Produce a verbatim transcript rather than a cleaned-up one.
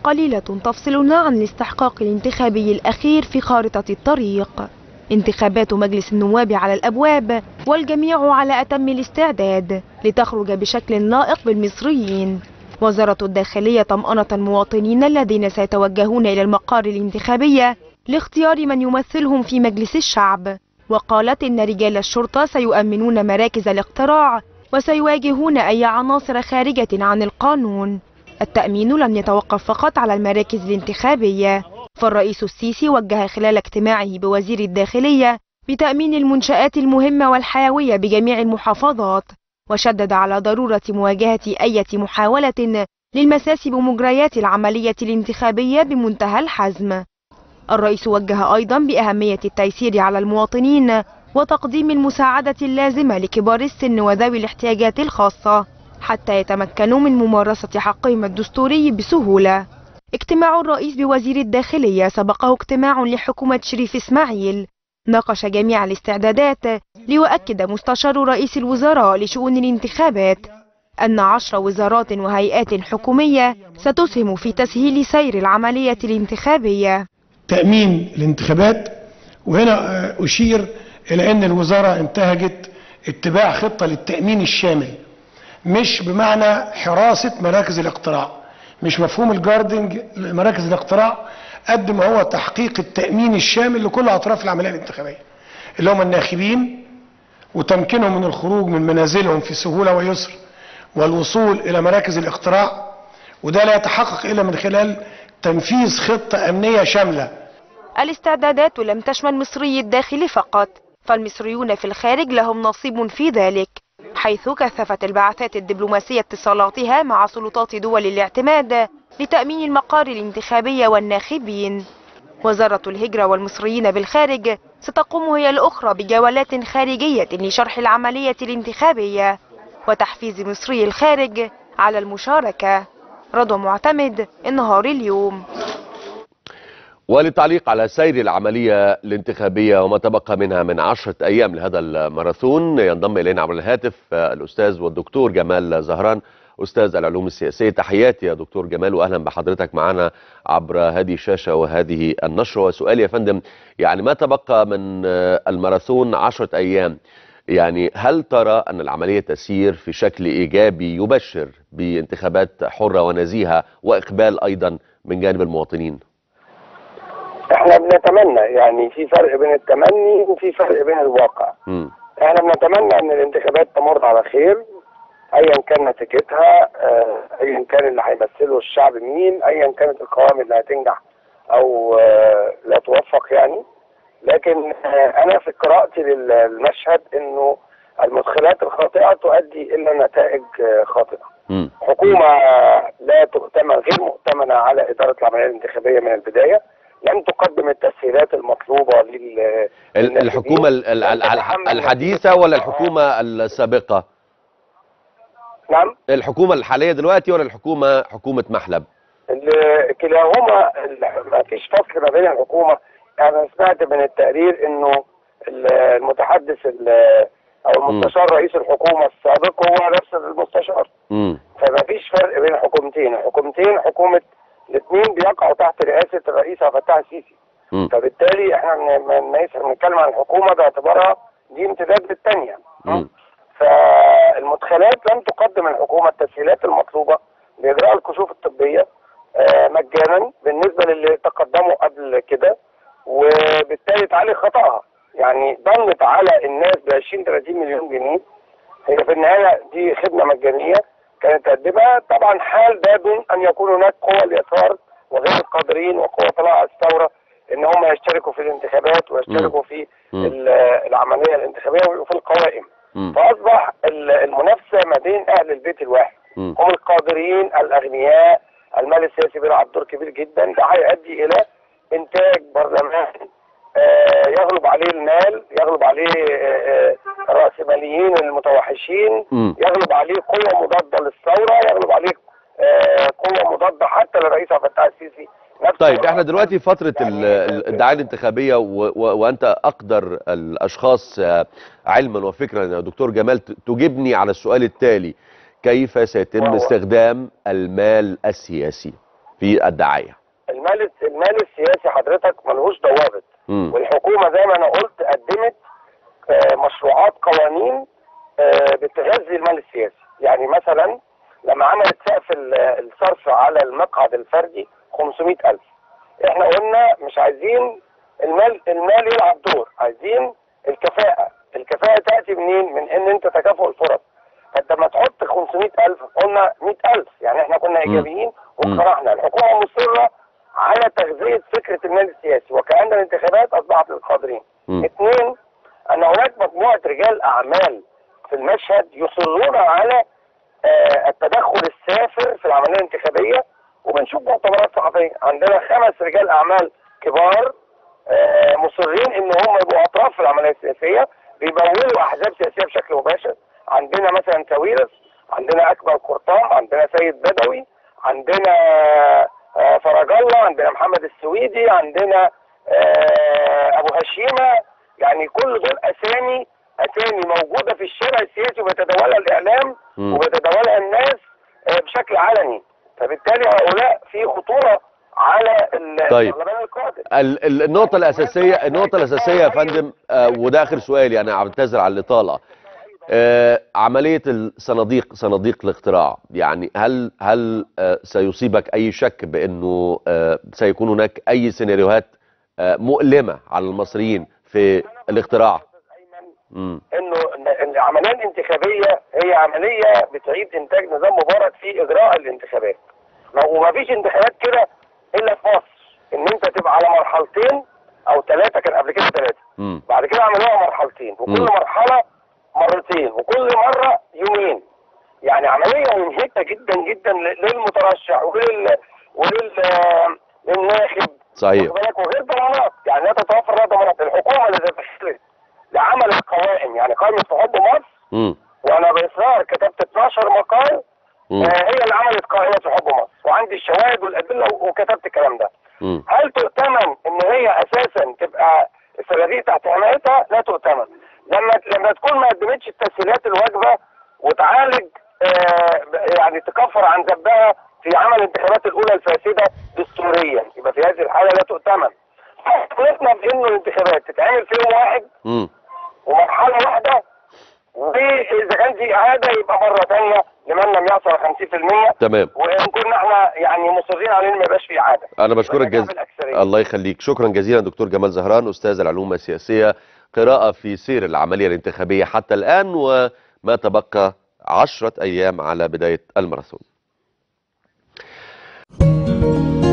قليلة تفصلنا عن الاستحقاق الانتخابي الأخير في خارطة الطريق. انتخابات مجلس النواب على الأبواب، والجميع على أتم الاستعداد لتخرج بشكل لائق بالمصريين. وزارة الداخلية طمأنت المواطنين الذين سيتوجهون إلى المقار الانتخابية لاختيار من يمثلهم في مجلس الشعب، وقالت إن رجال الشرطة سيؤمنون مراكز الاقتراع وسيواجهون أي عناصر خارجة عن القانون. التأمين لم يتوقف فقط على المراكز الانتخابية، فالرئيس السيسي وجه خلال اجتماعه بوزير الداخلية بتأمين المنشآت المهمة والحيوية بجميع المحافظات، وشدد على ضرورة مواجهة أي محاولة للمساس بمجريات العملية الانتخابية بمنتهى الحزم. الرئيس وجه أيضا بأهمية التيسير على المواطنين وتقديم المساعدة اللازمة لكبار السن وذوي الاحتياجات الخاصة حتى يتمكنوا من ممارسة حقهم الدستوري بسهولة. اجتماع الرئيس بوزير الداخلية سبقه اجتماع لحكومة شريف إسماعيل ناقش جميع الاستعدادات، ليؤكد مستشار رئيس الوزراء لشؤون الانتخابات أن عشر وزارات وهيئات حكومية ستسهم في تسهيل سير العملية الانتخابية. تأمين الانتخابات، وهنا أشير إلى أن الوزارة انتهجت اتباع خطة للتأمين الشامل، مش بمعنى حراسة مراكز الاقتراع، مش مفهوم الجاردنج لمراكز الاقتراع، قد ما هو تحقيق التأمين الشامل لكل أطراف العملية الانتخابية اللي هم الناخبين، وتمكينهم من الخروج من منازلهم في سهولة ويسر والوصول إلى مراكز الاقتراع، وده لا يتحقق إلا من خلال تنفيذ خطة أمنية شاملة. الاستعدادات لم تشمل مصري الداخل فقط، فالمصريون في الخارج لهم نصيب في ذلك، حيث كثفت البعثات الدبلوماسية اتصالاتها مع سلطات دول الاعتماد لتأمين المقار الانتخابية والناخبين. وزارة الهجرة والمصريين بالخارج ستقوم هي الأخرى بجولات خارجية لشرح العملية الانتخابية وتحفيز مصري الخارج على المشاركة. رضوى معتمد، النهار اليوم. وللتعليق على سير العملية الانتخابية وما تبقى منها من عشرة أيام لهذا الماراثون ينضم إلينا عبر الهاتف الأستاذ والدكتور جمال زهران، أستاذ العلوم السياسية. تحياتي يا دكتور جمال، وأهلا بحضرتك معنا عبر هذه الشاشة وهذه النشرة. وسؤالي يا فندم، يعني ما تبقى من الماراثون عشرة أيام، يعني هل ترى أن العملية تسير في شكل إيجابي يبشر بانتخابات حرة ونزيهة وإقبال أيضا من جانب المواطنين؟ احنا بنتمنى، يعني في فرق بين التمني وفي فرق بين الواقع. م. احنا بنتمنى ان الانتخابات تمر على خير ايا كان نتيجتها، ايا كان اللي هيمثله الشعب مين، ايا كانت القوائم اللي هتنجح او لا توفق يعني. لكن انا في قراءتي للمشهد انه المدخلات الخاطئه تؤدي الى نتائج خاطئه. م. حكومه لا تؤتمن، غير مؤتمنه على اداره العمليه الانتخابيه من البدايه، لم تقدم التسهيلات المطلوبه لل الحكومه الحديثه ولا الحكومه السابقه؟ نعم، الحكومه الحاليه دلوقتي ولا الحكومه حكومه محلب؟ كلاهما ما فيش فصل ما بين الحكومه. انا سمعت من التقرير انه المتحدث او المستشار رئيس الحكومه السابق هو نفس المستشار، امم فما فيش فرق بين الحكومتين. الحكومتين حكومه الاثنين بيقعوا تحت رئاسه الرئيس عبد الفتاح السيسي، م. فبالتالي احنا بنتكلم عن الحكومه باعتبارها دي امتداد للثانيه. فالمدخلات لم تقدم الحكومه التسهيلات المطلوبه لاجراء الكشوف الطبيه آه مجانا بالنسبه للي تقدموا قبل كده، وبالتالي تعالي خطأها، يعني ضمت على الناس ب عشرين ثلاثين مليون جنيه. هي في النهايه دي خدمه مجانيه كانت تقدمها، طبعا حال ده دون ان يكون هناك قوى اليسار وغير القادرين وقوى طلائع الثوره ان هم يشتركوا في الانتخابات ويشتركوا في العمليه الانتخابيه وفي القوائم. م. فاصبح المنافسه ما بين اهل البيت الواحد، م. هم القادرين الاغنياء، المال السياسي بيلعب دور كبير جدا. ده هيؤدي الى انتاج برلمان آه يغلب عليه المال، يغلب عليه آه الرأسماليين المتوحشين، م. يغلب عليه قوة مضادة للثورة، يغلب عليه آه قوة مضادة حتى للرئيس عبد الفتاح السيسي. طيب احنا دلوقتي فترة الدعاية الانتخابية وانت اقدر الاشخاص علما وفكرا يا دكتور جمال تجيبني على السؤال التالي: كيف سيتم استخدام المال السياسي؟ في الدعايه. المال المال السياسي حضرتك ملهوش ضوابط، مم. والحكومه زي ما انا قلت قدمت آه، مشروعات قوانين آه، بتغذي المال السياسي. يعني مثلا لما عملت سقف ال- الصرف على المقعد الفردي خمسمائة ألف، احنا قلنا مش عايزين المال المال يلعب دور، عايزين الكفاءة. الكفاءة تأتي منين؟ من ان انت تكافؤ الفرص. فانت لما تحط خمسمائة ألف قلنا مئة ألف، يعني احنا كنا ايجابيين واقترحنا. الحكومة مصرة على تغذية فكرة المال السياسي وكأن الانتخابات أصبحت للقادرين. مم. اثنين، أن هناك مجموعة رجال أعمال في المشهد يصرون على آه، التدخل السافر في العملية الانتخابية، وبنشوف مؤتمرات صحفية. عندنا خمس رجال أعمال كبار آه، مصرين إن هم يبقوا أطراف في العملية السياسية، بيمولوا أحزاب سياسية بشكل مباشر. عندنا مثلا ساويرس، عندنا أكبر قرطام، عندنا سيد بدوي، عندنا آه، فرج الله، عندنا محمد السويدي، عندنا آه، أبو هشيمة. يعني كل دول أسامي أسامي موجودة في الشارع السياسي وبيتداولها الإعلام مم. وبيتداولها الناس آه، بشكل علني. فبالتالي هؤلاء في خطورة على ال- طيب. البرلمان القادم. ال- ال- النقطة الأساسية النقطة الأساسية يا فندم، آه، وده آخر سؤال، يعني أعتذر على الإطالة. آه، عملية الصناديق صناديق الاقتراع، يعني هل هل آه، سيصيبك أي شك بأنه آه، سيكون هناك أي سيناريوهات آه، مؤلمة على المصريين في الاقتراع؟ مم. انه إن العمليه الانتخابيه هي عمليه بتعيد انتاج نظام مبارك في اجراء الانتخابات. ما- ومفيش انتخابات كده الا في مصر، ان انت تبقى على مرحلتين او ثلاثه، كان قبل كده ثلاثه، مم. بعد كده عملوها مرحلتين، وكل مم. مرحله مرتين، وكل مره يومين. يعني عمليه منهكه جدا جدا ل- للمترشح ولل ولل للناخب. صحيح. واخد بالك؟ وغير ضمانات، يعني لا تتوفر لها ضمانات. الحكومه اللي تدخلت لعمل القوائم، يعني قائمه حب مصر، مم. وانا باصرار كتبت اتناشر مقال، مم. آه هي اللي عملت قائمه حب مصر، وعندي الشواهد والادله وكتبت الكلام ده. مم. هل تؤتمن ان هي اساسا تبقى الصناديق تحت حمايتها؟ لا تؤتمن. لما لما تكون ما قدمتش التسهيلات الواجبه وتعالج آه يعني تكفر عن ذنبها في عمل الانتخابات الاولى الفاسده دستوريا، يبقى في هذه الحاله لا تؤتمن. خلصنا بانه الانتخابات تتعمل في يوم واحد مم. ومرحله واحده، واذا كان في اعاده يبقى مره ثانيه لمن لم يحصل خمسين في المية. تمام. وان كنا احنا يعني مصرين على ان ما يبقاش في اعاده. أنا بشكرك يبقى جزيلا. بالأكثرية. الله يخليك، شكرا جزيلا دكتور جمال زهران، أستاذ العلوم السياسية. قراءة في سير العملية الانتخابية حتى الآن وما تبقى عشرة أيام على بداية الماراثون.